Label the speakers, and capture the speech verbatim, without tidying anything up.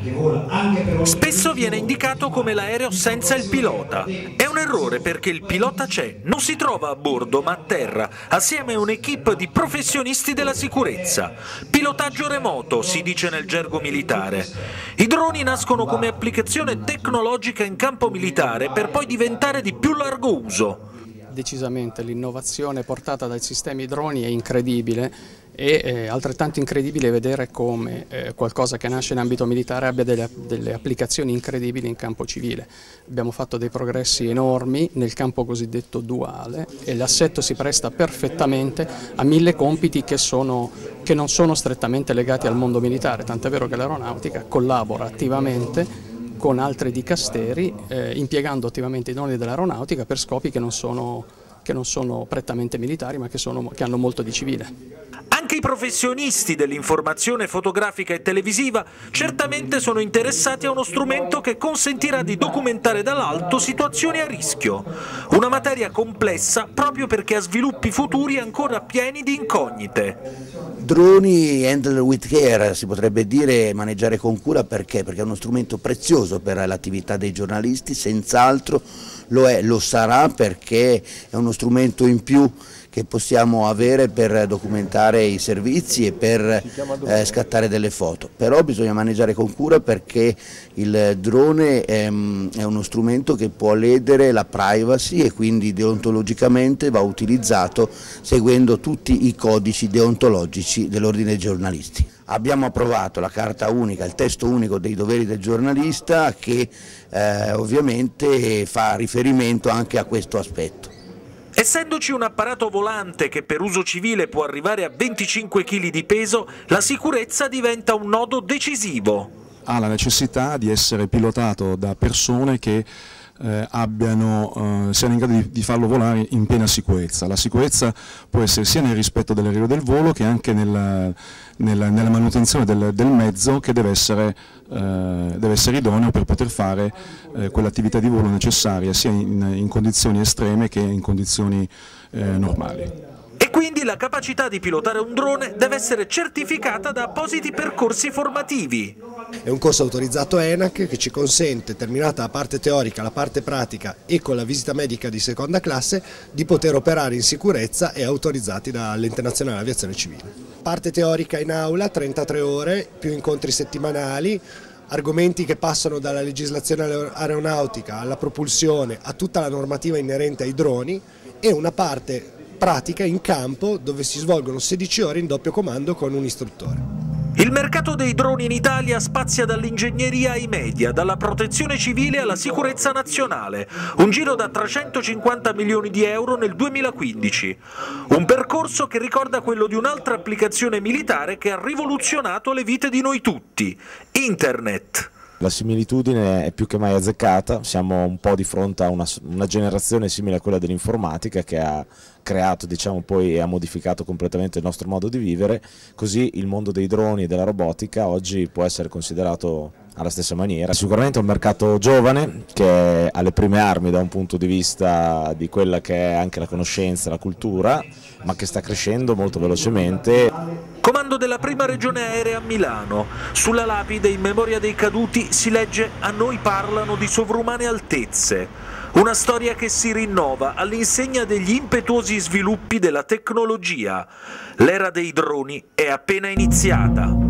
Speaker 1: Spesso viene indicato come l'aereo senza il pilota. È un errore perché il pilota c'è, non si trova a bordo ma a terra, assieme a un'equipe di professionisti della sicurezza. Pilotaggio remoto, si dice nel gergo militare. I droni nascono come applicazione tecnologica in campo militare per poi diventare di più largo uso.
Speaker 2: Decisamente l'innovazione portata dai sistemi droni è incredibile e è altrettanto incredibile vedere come eh, qualcosa che nasce in ambito militare abbia delle, delle applicazioni incredibili in campo civile. Abbiamo fatto dei progressi enormi nel campo cosiddetto duale e l'assetto si presta perfettamente a mille compiti che, sono, che non sono strettamente legati al mondo militare, tant'è vero che l'aeronautica collabora attivamente con altri dicasteri, eh, impiegando attivamente i droni dell'aeronautica per scopi che non sono, che non sono prettamente militari ma che, sono, che hanno molto di civile.
Speaker 1: Anche i professionisti dell'informazione fotografica e televisiva certamente sono interessati a uno strumento che consentirà di documentare dall'alto situazioni a rischio. Una materia complessa proprio perché ha sviluppi futuri ancora pieni di incognite.
Speaker 3: Droni handle with care, si potrebbe dire maneggiare con cura, perché? Perché è uno strumento prezioso per l'attività dei giornalisti, senz'altro lo è, lo sarà, perché è uno strumento in più che possiamo avere per documentare i servizi e per eh, scattare delle foto. Però bisogna maneggiare con cura perché il drone è, è uno strumento che può ledere la privacy e quindi deontologicamente va utilizzato seguendo tutti i codici deontologici dell'ordine dei giornalisti. Abbiamo approvato la carta unica, il testo unico dei doveri del giornalista che eh, ovviamente fa riferimento anche a questo aspetto.
Speaker 1: Essendoci un apparato volante che per uso civile può arrivare a venticinque chili di peso, la sicurezza diventa un nodo decisivo.
Speaker 4: Ha la necessità di essere pilotato da persone che eh, abbiano, eh, siano in grado di, di farlo volare in piena sicurezza. La sicurezza può essere sia nel rispetto delle regole del volo che anche nella, nella, nella manutenzione del, del mezzo, che deve essere, eh, deve essere idoneo per poter fare eh, quell'attività di volo necessaria sia in, in condizioni estreme che in condizioni eh, normali.
Speaker 1: E quindi la capacità di pilotare un drone deve essere certificata da appositi percorsi formativi.
Speaker 5: È un corso autorizzato E N A C che ci consente, terminata la parte teorica, la parte pratica e con la visita medica di seconda classe, di poter operare in sicurezza e autorizzati dall'Ente Nazionale Aviazione Civile. Parte teorica in aula, trentatré ore, più incontri settimanali, argomenti che passano dalla legislazione aeronautica alla propulsione a tutta la normativa inerente ai droni, e una parte pratica in campo dove si svolgono sedici ore in doppio comando con un istruttore.
Speaker 1: Il mercato dei droni in Italia spazia dall'ingegneria ai media, dalla protezione civile alla sicurezza nazionale, un giro da trecentocinquanta milioni di euro nel duemilaquindici. Un percorso che ricorda quello di un'altra applicazione militare che ha rivoluzionato le vite di noi tutti: Internet.
Speaker 6: La similitudine è più che mai azzeccata, siamo un po' di fronte a una, una generazione simile a quella dell'informatica che ha creato, diciamo, poi e ha modificato completamente il nostro modo di vivere, così il mondo dei droni e della robotica oggi può essere considerato alla stessa maniera. Sicuramente è un mercato giovane che è alle prime armi da un punto di vista di quella che è anche la conoscenza, la cultura, ma che sta crescendo molto velocemente.
Speaker 1: Comando della prima regione aerea a Milano. Sulla lapide in memoria dei caduti si legge: "A noi parlano di sovrumane altezze". Una storia che si rinnova all'insegna degli impetuosi sviluppi della tecnologia. L'era dei droni è appena iniziata.